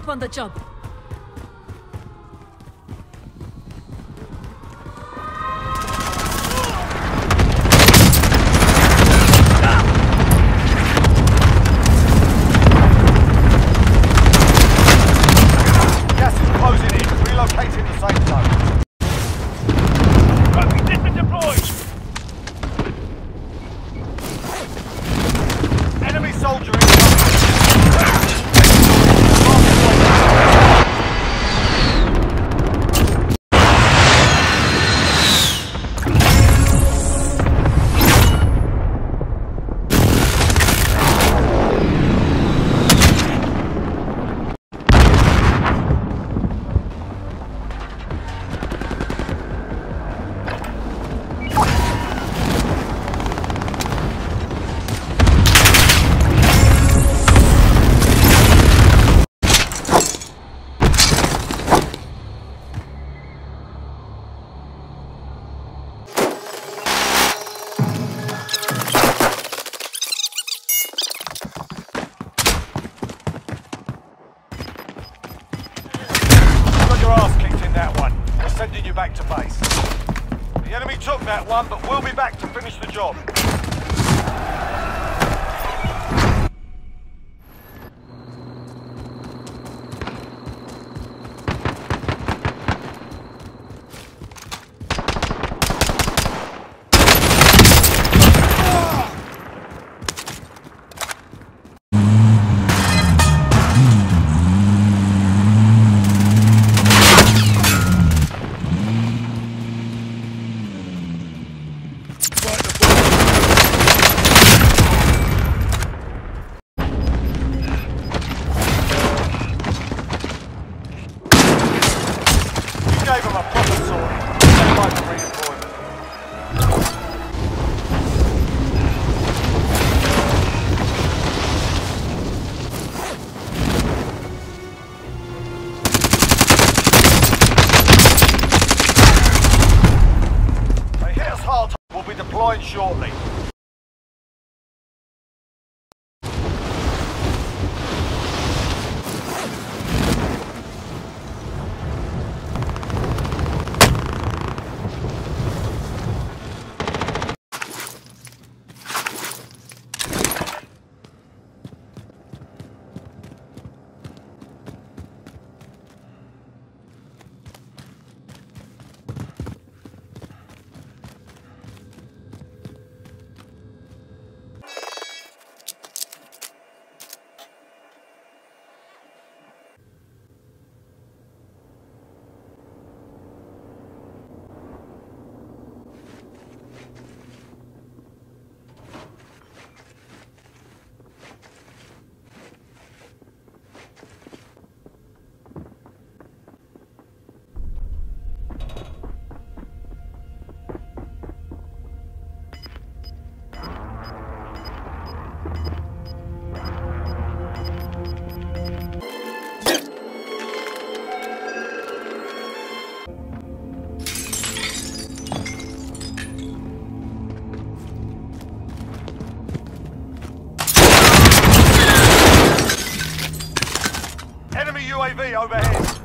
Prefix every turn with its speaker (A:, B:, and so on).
A: Keep on the job.
B: Gas is closing in. Relocating the safe zone. Roping system deployed. Enemy soldier incoming. Sending you back to base. The enemy took that one, but we'll be back to finish the job. Gave him a proper sword. Stand by for redeployment. They hit us hard. We'll be deploying shortly. UAV overhead.